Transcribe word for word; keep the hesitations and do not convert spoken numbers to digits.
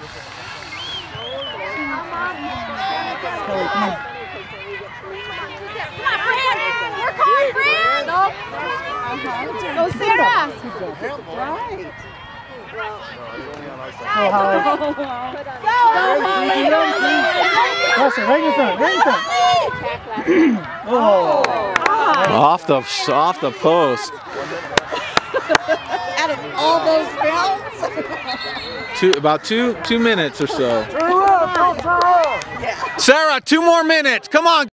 Kelly, come on. Come on, Fran! Work hard, Fran! Nope. Go, Sarah! Right. Oh, Holly. Go, Holly! Press it, right in front, right in front. Oh. Off the off the post. Out of all those rounds? Two about two two minutes or so. Turn around, turn around. Sarah, two more minutes. Come on.